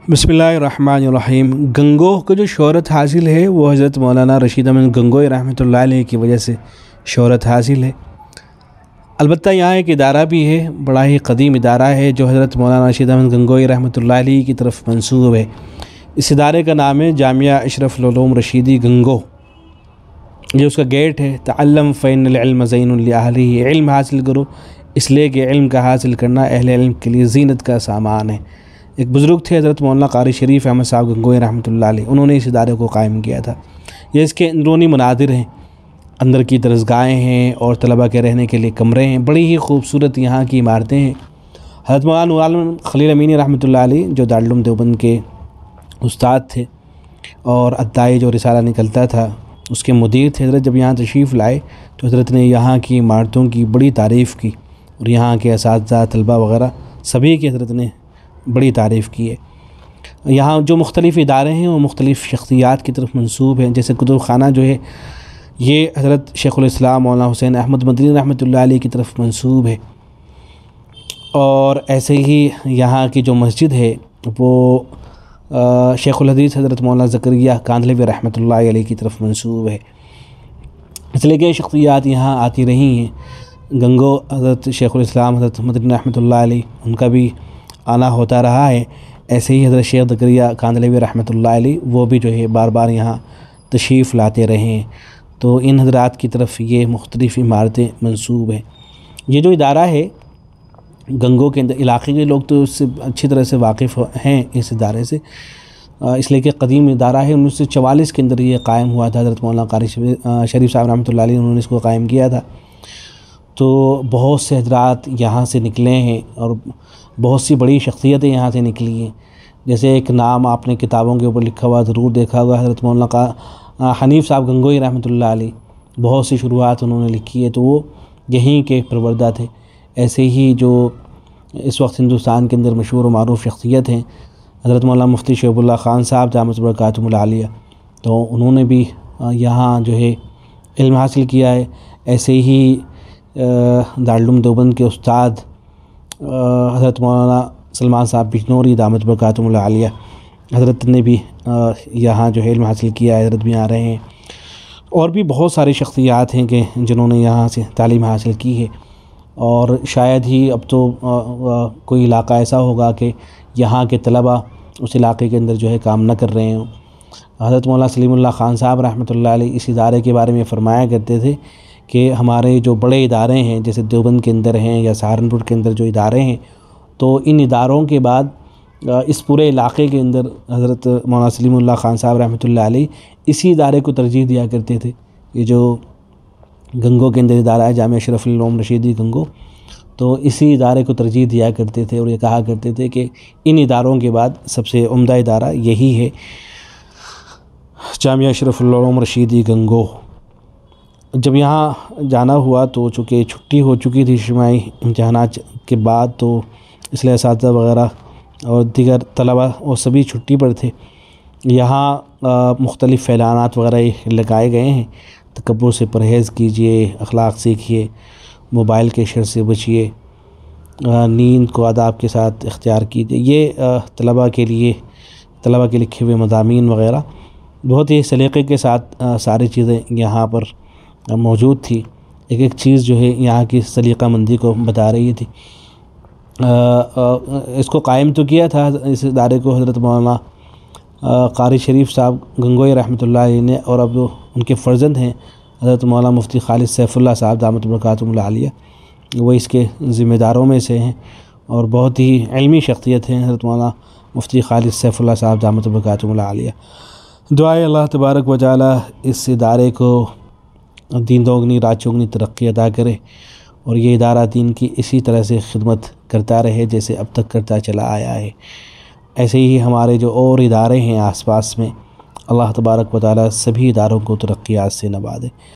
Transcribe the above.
बिस्मिल्लाहिर्रहमानिर्रहीम। गंगोह को जो शोहरत हासिल है वो हज़रत मौलाना रशीद अहमद गंगोही रहमतुल्लाह अलैह की वजह से शोहरत हासिल है। अलबत्ता यहाँ एक इदारा भी है, बड़ा ही क़दीम इदारा है जो हज़रत मौलाना रशीद अहमद गंगोही रहमतुल्लाह अलैह की तरफ मंसूब है। इस इदारे का नाम है जामिया अशरफुल उलूम रशीदी गंगोह। ये उसका गेट है। तअल्लम फ़इन्नल इल्म ज़ीनुन लिअहलिही, इल्म हासिल करो इसलिए कि इल्म का हासिल करना अहले इल्म के लिए ज़ीनत का सामान है। एक बुज़ुर्ग थे हज़रत मौलाना क़ारी शरीफ अहमद साहब गंगोही रहमतुल्लाह अलैह, उन्होंने इस इदारे को कायम किया था। ये इसके अंदरूनी मनाज़िर हैं, अंदर की दरसगाहें हैं और तलबा के रहने के लिए कमरे हैं। बड़ी ही खूबसूरत यहाँ की इमारतें हैं। हज़रत मौलाना खलील अमीनी रहमतुल्लाह अलैह जो दारुल उलूम देवबंद के उस्ताद थे और अद्दाई जो रिसाला निकलता था उसके मुदीर थे, हज़रत जब यहाँ तशरीफ़ लाए तो हज़रत ने यहाँ की इमारतों की बड़ी तारीफ़ की और यहाँ के असातिज़ा तलबा वग़ैरह सभी की हज़रत ने बड़ी तारीफ़ की है। यहाँ जो मुख्तलिफ़ इदारे हैं वो मुख्तलिफ़ शख्सियात की तरफ मंसूब हैं। जैसे कुतुब खाना जो है ये हज़रत शेखुल इस्लाम मौलाना हुसैन अहमद मदनी रहमतुल्लाह अलैह की तरफ मंसूब है। और ऐसे ही यहाँ की जो मस्जिद है वो शेखुल हदीस हज़रत मौलाना ज़करिया कांदहलवी रहमतुल्लाह अलैह की तरफ मंसूब है। इसलिए कि शख्सियात यहाँ आती रही हैं। गंगोह हज़रत शेखुल इस्लाम हज़रत मदनी रहमतुल्लाह अलैह उनका भी आना होता रहा है। ऐसे ही हज़रत शेख ज़करिया कांदहलवी रहमतुल्लाह अलैह वो भी जो है बार बार यहाँ तशरीफ़ लाते रहे हैं। तो इन हज़रात की तरफ ये मुख्तलिफ़ इमारतें मंसूब हैं। ये जो इदारा है गंगोह के अंदर, इलाक़े के लोग तो इससे अच्छी तरह से वाकिफ़ हैं इस इदारे से, इसलिए कि क़दीम इदारा है। 1944 के अंदर ये कायम हुआ था। हज़रत मौलाना क़ारी शरीफ साहब रहमतुल्लाह अलैह उन्होंने इसको कायम किया था। तो बहुत से हज़रात यहाँ से निकले हैं और बहुत सी बड़ी शख्सियतें यहाँ से निकली हैं। जैसे एक नाम आपने किताबों के ऊपर लिखा हुआ ज़रूर देखा होगा, हज़रत मौलाना का हनीफ़ साहब गंगोही रहमतुल्लाह अलैह, बहुत सी शुरुआत उन्होंने लिखी है तो वो यहीं के परवरदा थे। ऐसे ही जो इस वक्त हिंदुस्तान के अंदर मशहूर व मारूफ़ शख्सियत हैं हज़रत मौलाना मुफ्ती शोएबुल्लाह ख़ान साहब दामत बरकातुहुल आलिया, तो उन्होंने भी यहाँ जो है इल्म हासिल किया है। ऐसे ही दारुल उलूम देवबंद के उस्ताद हज़रत मौलाना सलमान साहब बिजनौरी दामत बरकातुहुल आलिया, हज़रत ने भी यहाँ जो है इल्म हासिल किया है, हज़रत भी आ रहे हैं। और भी बहुत सारी शख्सियात हैं कि जिन्होंने यहाँ से तालीम हासिल की है। और शायद ही अब तो कोई इलाक़ा ऐसा होगा कि यहाँ के तलबा उस इलाक़े के अंदर जो है काम न कर रहे हों। हज़रत मौलाना सलीमुल्लाह ख़ान साहब रहमतुल्लाह अलैह इस इदारे के बारे में फ़रमाया करते थे कि हमारे जो बड़े इदारे हैं जैसे देवबंद के अंदर हैं या सहारनपुर के अंदर जो इदारे हैं, तो इन इदारों के बाद इस पूरे इलाक़े के अंदर हज़रत मौलाना सलीमुल्लाह ख़ान साहब रहमतुल्लाह अलैह इसी इदारे को तरजीह दिया करते थे। ये जो गंगोह के अंदर इदारा है जामिया अशरफुल उलूम रशीदी गंगोह, तो इसी इदारे को तरजीह दिया करते थे और ये कहा करते थे कि इन इदारों के बाद सबसे उम्दा इदारा यही है, जामिया अशरफुल उलूम रशीदी गंगोह। जब यहाँ जाना हुआ तो चूँकि छुट्टी हो चुकी थी इज्तिमाई इम्तिहानात के बाद, तो इसलिए असातिज़ा वग़ैरह और दीगर तलबा और सभी छुट्टी पर थे। यहाँ मुख्तलिफ़ फ़ैलानात वग़ैरह लगाए गए हैं। तकब्बुर से परहेज़ कीजिए, अखलाक सीखिए, मोबाइल के शर से बचिए, नींद को आदाब के साथ इख्तियार कीजिए। ये तलबा के लिखे हुए मज़ामीन वग़ैरह बहुत ही सलीक़े के साथ सारी चीज़ें यहाँ पर मौजूद थी। एक एक चीज़ जो है यहाँ की सलीक़ा मंदी को बता रही थी। इसको कायम तो किया था इस इदारे को हज़रत मौलाना क़ारी शरीफ साहब गंगोही रहमतुल्लाह अलैह ने, और अब जो उनके फ़र्जंद हैं हज़रत मौलाना मुफ्ती खालिद सैफुल्लाह साहब दामत बरकातुहुल आलिया, वो इसके ज़िम्मेदारों में से हैं और बहुत ही इल्मी शख्सियत हैं हज़रत मौलाना मुफ्ती खालिद सैफुल्लाह साहब दामत बरकातुहुल आलिया। दुआ है अल्लाह तबारक व तआला इस इदारे को दीन दोगुनी रात चौगुनी तरक्की अता करे और ये इदारा दीन की इसी तरह से खिदमत करता रहे जैसे अब तक करता चला आया है। ऐसे ही हमारे जो और इदारे हैं आस पास में, अल्लाह तबारक व तआला सभी इदारों को तरक्कियात से नवाज़े।